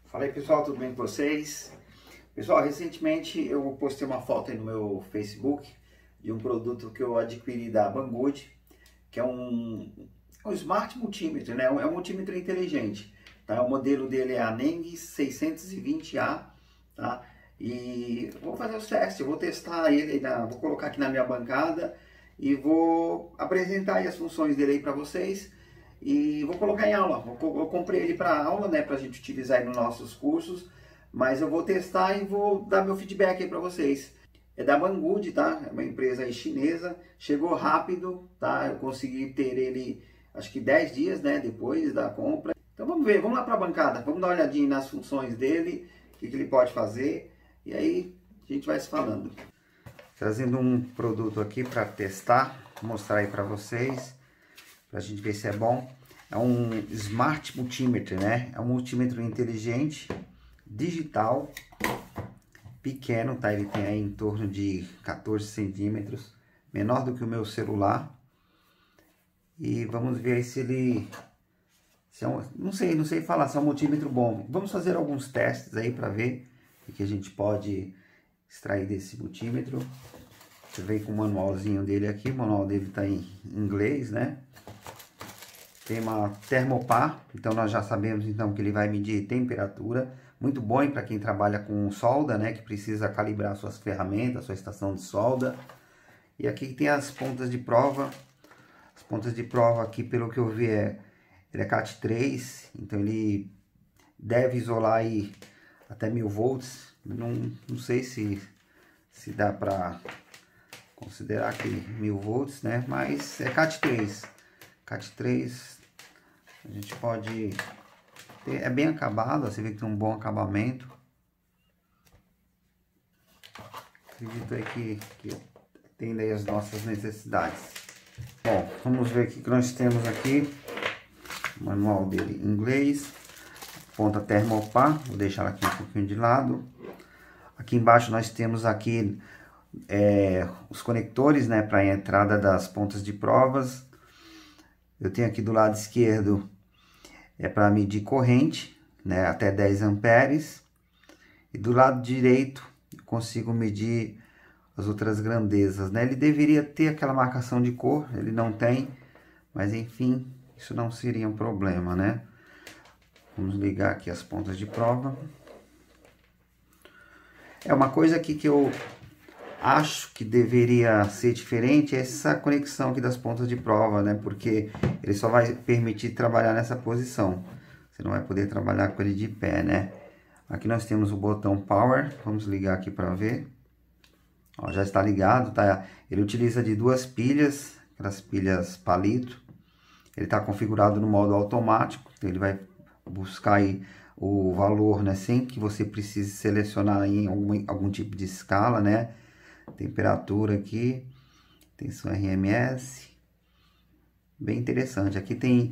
Fala aí pessoal, tudo bem com vocês? Pessoal, recentemente eu postei uma foto aí no meu Facebook de um produto que eu adquiri da Banggood, que é um Smart Multímetro, né? É um multímetro inteligente, tá? O modelo dele é a Neng 620A, tá? E vou fazer os testes, eu vou testar ele, vou colocar aqui na minha bancada e vou apresentar aí as funções dele aí para vocês. E vou colocar em aula. Eu comprei ele para aula, né, para a gente utilizar aí nos nossos cursos, mas eu vou testar e vou dar meu feedback aí para vocês. É da Banggood, tá? É uma empresa aí chinesa. Chegou rápido, tá? Eu consegui ter ele, acho que 10 dias, né, depois da compra. Então vamos ver, vamos lá para a bancada, vamos dar uma olhadinha nas funções dele, o que ele pode fazer, e aí a gente vai se falando. Trazendo um produto aqui para testar, vou mostrar aí para vocês, para a gente ver se é bom. É um Smart Multímetro, né? É um multímetro inteligente, digital, pequeno, tá? Ele tem aí em torno de 14 centímetros, menor do que o meu celular. E vamos ver aí se ele... não sei falar se é um multímetro bom. Vamos fazer alguns testes aí para ver o que a gente pode extrair desse multímetro. Você veio com o manualzinho dele aqui, o manual dele tá em inglês, né? Tem uma termopar, então nós já sabemos então que ele vai medir temperatura. Muito bom para quem trabalha com solda, né? Que precisa calibrar suas ferramentas, sua estação de solda. E aqui tem as pontas de prova. As pontas de prova aqui, pelo que eu vi, ele é Cat3, então ele deve isolar aí até 1000 volts. Não sei se dá para considerar que 1000 volts, né? Mas é Cat3. Cat3 a gente pode ter, é bem acabado, você vê que tem um bom acabamento. Acredito aí que tem aí as nossas necessidades. Bom, vamos ver o que nós temos aqui. O manual dele em inglês, ponta termopar, vou deixar ela aqui um pouquinho de lado. Aqui embaixo nós temos aqui os conectores, né, para a entrada das pontas de provas. Eu tenho aqui do lado esquerdo para medir corrente, né, até 10 amperes. E do lado direito eu consigo medir as outras grandezas, né? Ele deveria ter aquela marcação de cor, ele não tem, mas enfim, isso não seria um problema, né? Vamos ligar aqui as pontas de prova. Uma coisa aqui que eu acho que deveria ser diferente é essa conexão aqui das pontas de prova, né? Porque ele só vai permitir trabalhar nessa posição. Você não vai poder trabalhar com ele de pé, né? Aqui nós temos o botão Power. Vamos ligar aqui para ver. Ó, já está ligado, tá? Ele utiliza de 2 pilhas, aquelas pilhas palito. Ele está configurado no modo automático. Então ele vai buscar aí o valor, né? Sem que você precise selecionar em algum tipo de escala, né? Temperatura aqui, tensão RMS, bem interessante. Aqui tem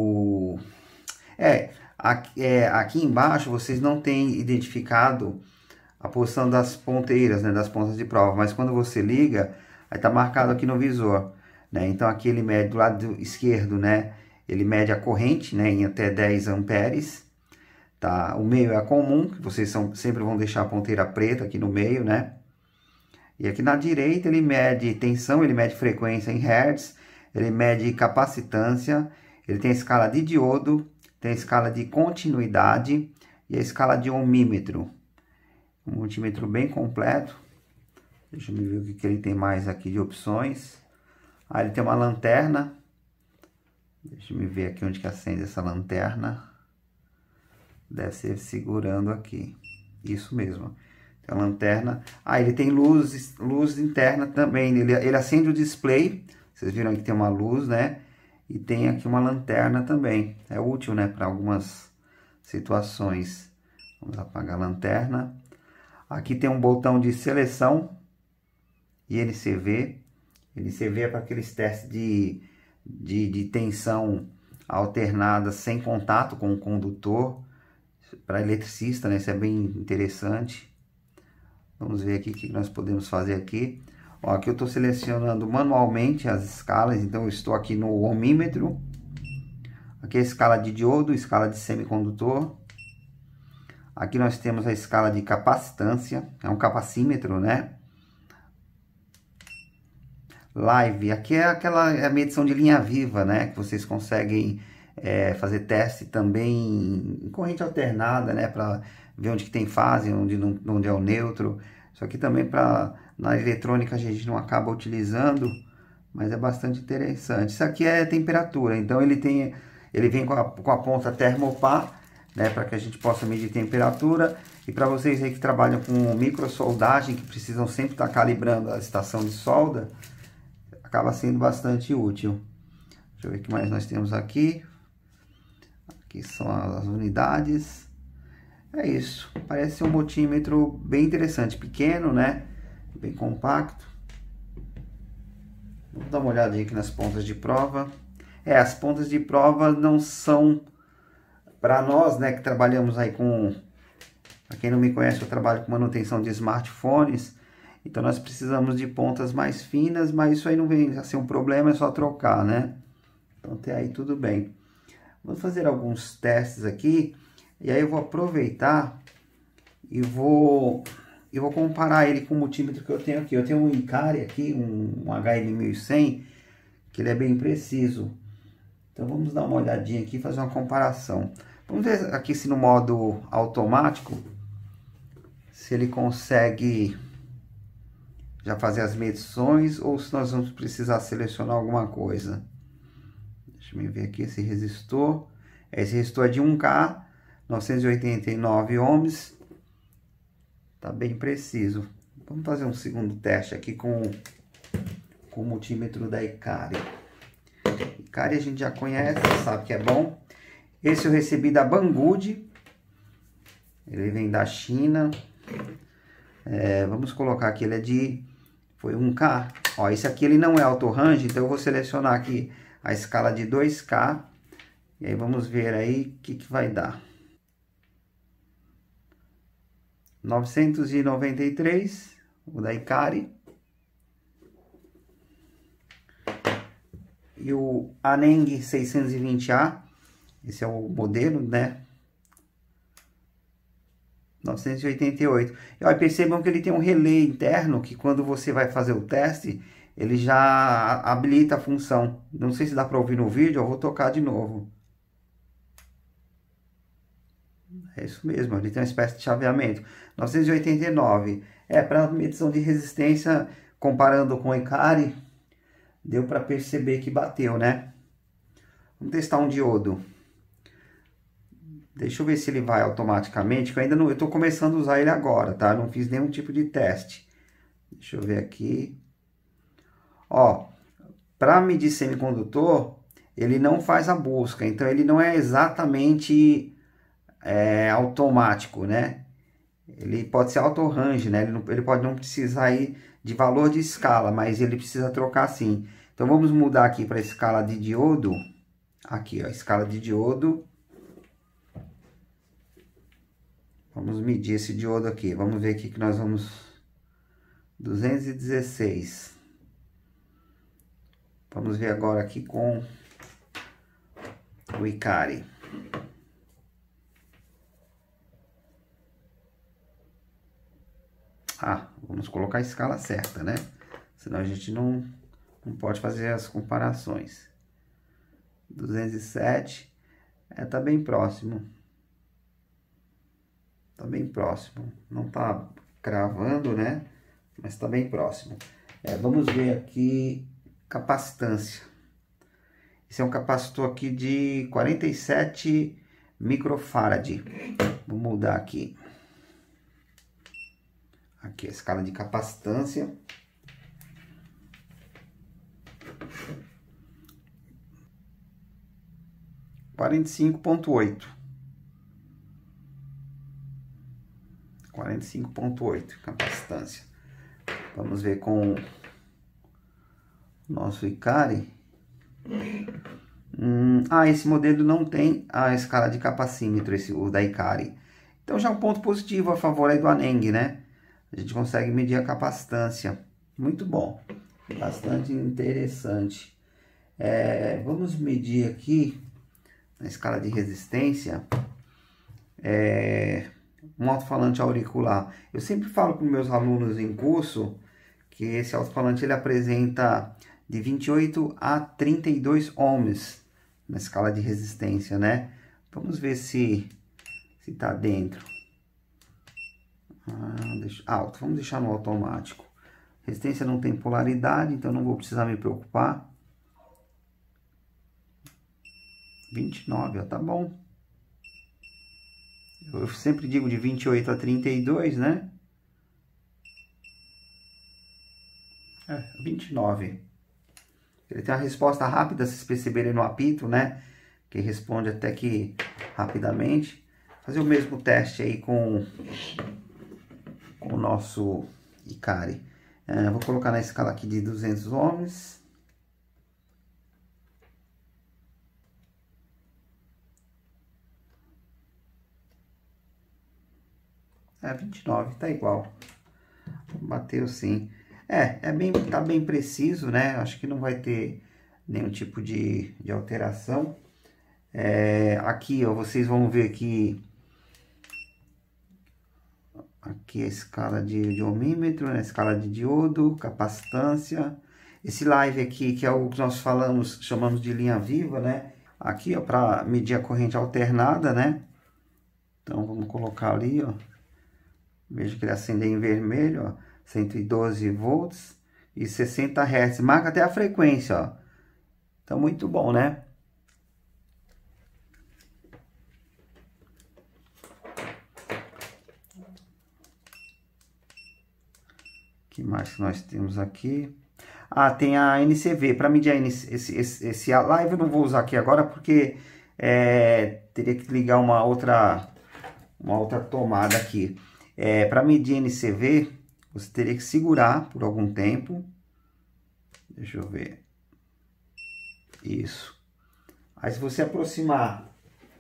aqui embaixo vocês não têm identificado a posição das ponteiras, né, das pontas de prova, mas quando você liga, aí tá marcado aqui no visor, né? Então aqui ele mede do lado esquerdo, né? Ele mede a corrente, né, em até 10 amperes, tá? O meio é comum, que vocês sempre vão deixar a ponteira preta aqui no meio, né? E aqui na direita ele mede tensão, ele mede frequência em hertz, ele mede capacitância, ele tem a escala de diodo, tem a escala de continuidade e a escala de ohmímetro. Um multímetro bem completo. Deixa eu ver o que ele tem mais aqui de opções. Ele tem uma lanterna. Deixa eu ver aqui onde que acende essa lanterna. Deve ser segurando aqui. Isso mesmo. A lanterna. Ele tem luz interna também. Ele acende o display. Vocês viram que tem uma luz, né? E tem aqui uma lanterna também. É útil, né? Para algumas situações. Vamos apagar a lanterna. Aqui tem um botão de seleção e NCV. NCV é para aqueles testes de tensão alternada sem contato com o condutor. Para eletricista, né? Isso é bem interessante. Vamos ver aqui o que nós podemos fazer aqui. Ó, aqui eu estou selecionando manualmente as escalas, então eu estou aqui no ohmímetro. Aqui é a escala de diodo, escala de semicondutor. Aqui nós temos a escala de capacitância, é um capacímetro, né? Live, aqui é aquela medição de linha viva, né? Que vocês conseguem fazer teste também em corrente alternada, né? Para ver onde que tem fase, onde é o neutro. Isso aqui também na eletrônica a gente não acaba utilizando, mas é bastante interessante. Isso aqui é temperatura, então ele vem com a ponta termopar, né? Para que a gente possa medir temperatura. E para vocês aí que trabalham com microsoldagem, que precisam sempre estar calibrando a estação de solda, acaba sendo bastante útil. Deixa eu ver o que mais nós temos aqui. Aqui são as unidades. É isso. Parece ser um multímetro bem interessante. Pequeno, né? Bem compacto. Vamos dar uma olhadinha aqui nas pontas de prova. As pontas de prova não são para nós, né? Que trabalhamos aí com... Para quem não me conhece, eu trabalho com manutenção de smartphones. Então nós precisamos de pontas mais finas, mas isso aí não vem a ser um problema, é só trocar, né? Então até aí tudo bem. Vamos fazer alguns testes aqui, e aí eu vou aproveitar e vou comparar ele com o multímetro que eu tenho aqui. Eu tenho um Icari aqui, um HM1100, que ele é bem preciso. Então vamos dar uma olhadinha aqui e fazer uma comparação. Vamos ver aqui se no modo automático, se ele consegue já fazer as medições ou se nós vamos precisar selecionar alguma coisa. Deixa eu ver aqui esse resistor. Esse resistor é de 1K, 989 ohms. Tá bem preciso. Vamos fazer um segundo teste aqui com o multímetro da Icari. Icari a gente já conhece, sabe que é bom. Esse eu recebi da Banggood. Ele vem da China. Vamos colocar aqui, foi 1K. Ó, esse aqui ele não é auto-range, então eu vou selecionar aqui a escala de 2K. E aí vamos ver aí o que vai dar. 993, o da Icari. E o Aneng 620A, esse é o modelo, né? 988. E olha, percebam que ele tem um relé interno que quando você vai fazer o teste, ele já habilita a função. Não sei se dá para ouvir no vídeo, eu vou tocar de novo. É isso mesmo, ele tem uma espécie de chaveamento. 989. Para medição de resistência, comparando com o Icari, deu para perceber que bateu, né? Vamos testar um diodo. Deixa eu ver se ele vai automaticamente, que eu ainda não... Eu estou começando a usar ele agora, tá? Não fiz nenhum tipo de teste. Deixa eu ver aqui. Ó, para medir semicondutor, ele não faz a busca. Então, ele não é exatamente automático, né? Ele pode ser auto-range, né? Ele pode não precisar aí de valor de escala, mas ele precisa trocar sim. Então, vamos mudar aqui para a escala de diodo. Aqui, ó, escala de diodo. Vamos medir esse diodo aqui. Vamos ver aqui que nós vamos... 216. Vamos ver agora aqui com o Icari. Vamos colocar a escala certa, né? Senão a gente não pode fazer as comparações. 207. Tá bem próximo. Tá bem próximo. Não tá cravando, né? Mas tá bem próximo. Vamos ver aqui capacitância. Esse é um capacitor aqui de 47 microfarad. Vou mudar aqui. Aqui a escala de capacitância. Quarenta e 45.8 capacitância. Vamos ver com o nosso Icari. Esse modelo não tem a escala de capacímetro, o da Icari. Então já é um ponto positivo a favor aí do Aneng, né? A gente consegue medir a capacitância. Muito bom. Bastante interessante. Vamos medir aqui na escala de resistência. um alto-falante auricular. Eu sempre falo para os meus alunos em curso que esse alto-falante ele apresenta de 28 a 32 ohms na escala de resistência, né? Vamos ver se tá dentro. Alto, vamos deixar no automático. Resistência não tem polaridade, então não vou precisar me preocupar. 29, ó, tá bom. Eu sempre digo de 28 a 32, né? 29. Ele tem uma resposta rápida, se vocês perceberem no apito, né? Que responde até que rapidamente. Fazer o mesmo teste aí com o nosso Ikari. Vou colocar na escala aqui de 200 ohms. É 29, tá igual. Bateu sim. Tá bem preciso, né? Acho que não vai ter nenhum tipo de alteração. Aqui, ó, vocês vão ver que aqui a escala de ohmímetro, né? Escala de diodo, capacitância. Esse live aqui, que é o que nós chamamos de linha viva, né? Aqui, ó, para medir a corrente alternada, né? Então, vamos colocar ali, ó. Veja que ele acende em vermelho, ó. 112 volts e 60 Hz. Marca até a frequência, ó. Então, muito bom, né? O que mais que nós temos aqui? Tem a NCV. Para medir esse live eu não vou usar aqui agora porque teria que ligar uma outra tomada aqui. Para medir NCV, você teria que segurar por algum tempo. Deixa eu ver. Isso. Aí se você aproximar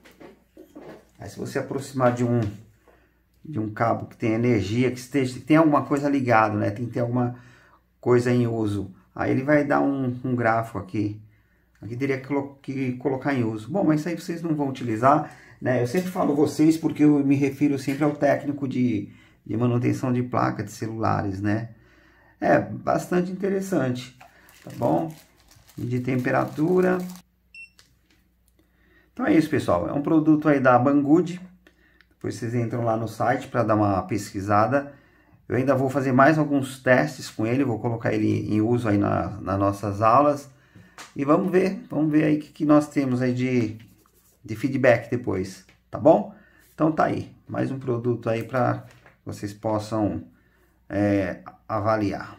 de um cabo que tem energia, que tem alguma coisa ligado, né? Tem que ter alguma coisa em uso. Aí ele vai dar um grafo aqui. Aqui teria que colocar em uso. Bom, mas isso aí vocês não vão utilizar, né? Eu sempre falo vocês porque eu me refiro sempre ao técnico de manutenção de placa de celulares, né? Bastante interessante, tá bom? De temperatura. Então é isso, pessoal. É um produto aí da Banggood. Depois vocês entram lá no site para dar uma pesquisada. Eu ainda vou fazer mais alguns testes com ele. Vou colocar ele em uso aí nas nossas aulas. E vamos ver aí o que nós temos aí de feedback depois, tá bom? Então tá aí, mais um produto aí para vocês possam avaliar.